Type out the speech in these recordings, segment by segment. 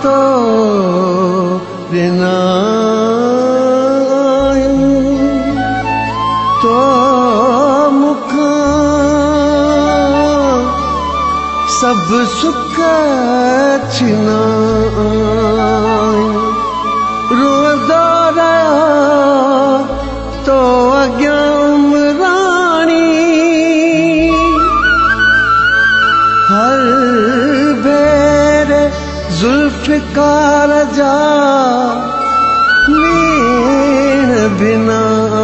तो बिना तो मुखा सब सुख छिना रोंदा रहा तो अग्या उमरानी हर भेरे जुल्फ़िकार जा मीण बिना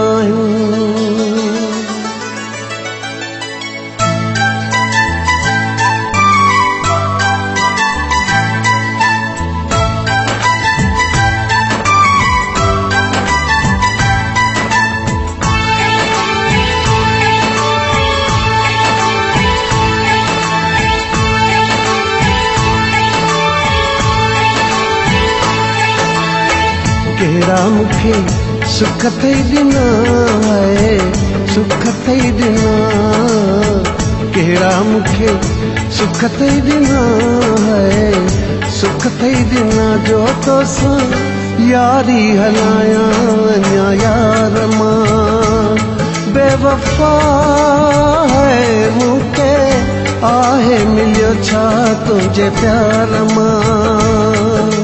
केड़ा मुखे सुख थई दिना है सुख थई दिना केड़ा मुखे सुख थई दिना है सुख थई दिना जो तो सा यारी हलाया अञा यार मां बेवफा है मुखे आहे मिलियो छा तुझे प्यार मां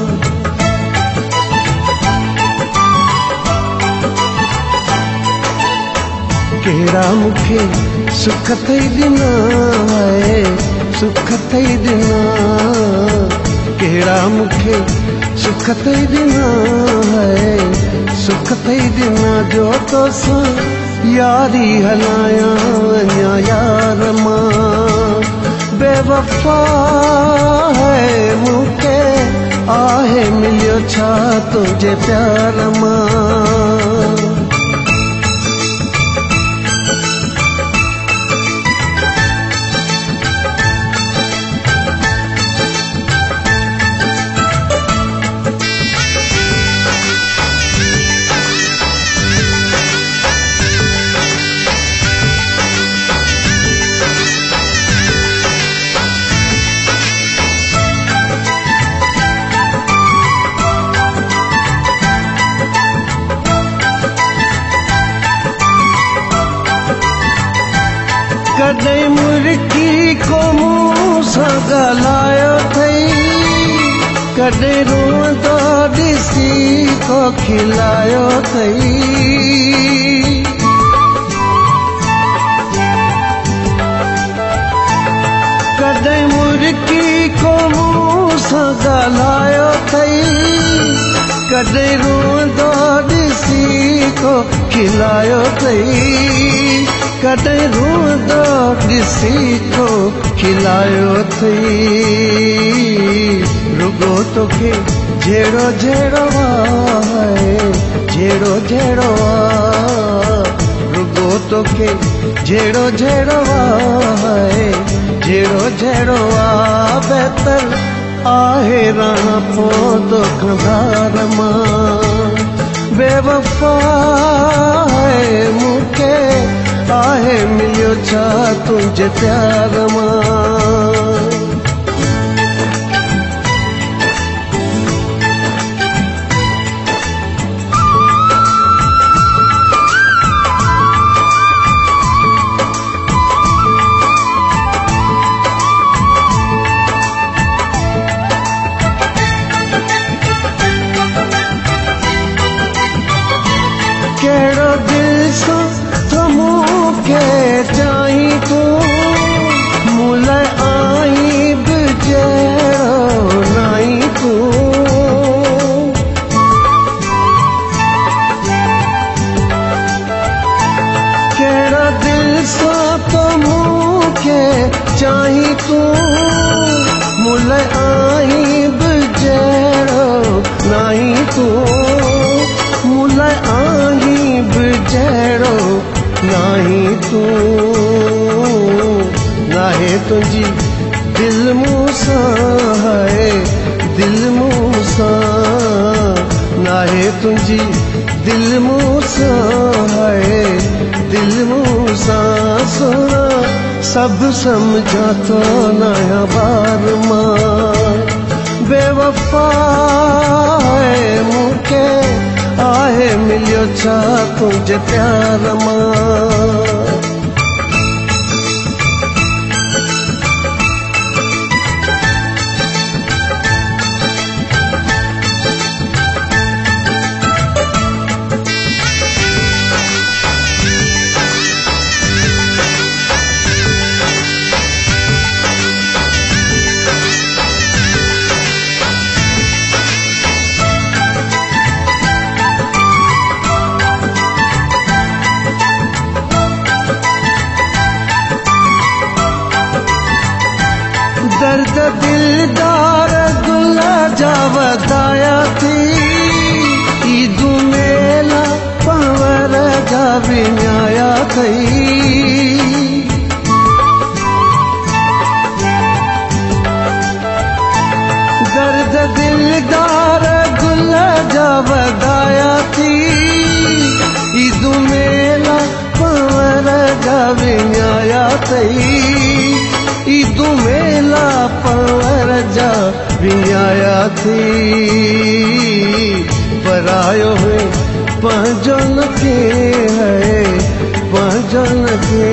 केड़ा मुखे सुख थई दिना है सुख थई दिना केड़ा मुखे सुख थई दिना है सुख थई दिना जो तो सा यारी हलाया अञा यार मां बेवफा है मुखे आहे मिलियो छा तुझे प्यार मां कदे मुर्गी को मुंह सा गलायो थई कदे रोंदो दिसी को खिलायो थई कदे मुर्गी को मुंह सा गलायो थई कदे रोंदो दिसी को खिलायो थई कदे रोंदो दिसी को खिलायो थई रुगो तोखे जेड़ो जेड़ो है जेड़ो जेड़ो रुगो तोखे जेड़ो जेड़ो है जेड़ो जेड़ो बेहतर आहे राणा पो तो खंदार मां बेवफा है मुखे आहे मिलियो छा तुझे प्यार मां केड़ो दिल सो तुमू के चाही तू मुल आई जेड़ो नाई तू केड़ो दिल सो तुमू के चाही तू मुल आई जेड़ो नाई तू मुल आई जेड़ो नाही तू नाहे तुझी दिल मूसा है दिल मूसा नाहे तुझी दिल मूसा है दिल मूसा सुना सब समझा तो नया बार मां बेवा बेवफा मूंखे आहे मिलियो छा तुंहिंजे प्यार मां। दर्द दिलदार गुल जा वधाया थी, ईदू मेला पंवर जा विञाया थई। दर्द दिलदार गुल जा वधाया थी, ईदू मेला पंवर जा विञाया थई। ईदू मेला पंवर जा विञाया थी, परायो है पंजन के है पंजन के,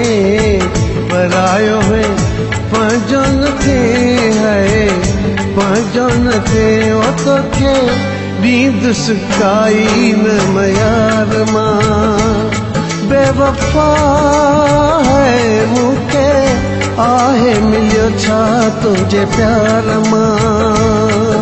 परायो है पंजन के है पंजन के। ओ तो के नींद सुकाई न मयार मां, बेवफा है मूंखे आहे मिलियो छा तुंहिंजे प्यार मां।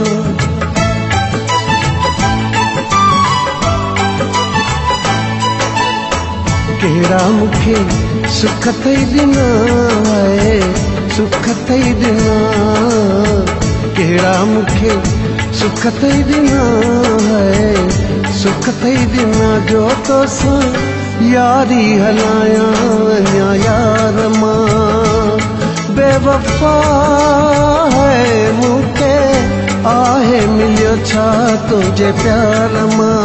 कहिड़ा मूंखे सुख अथई ॾिना है सुख अथई ॾिना, कहिड़ा मूंखे सुख अथई ॾिना है सुख अथई ॾिना, जो तोसां यारी हलाया अञा यार मां। बेवफा है मूंखे आहे मिलियो छा तुंहिंजे प्यार मां।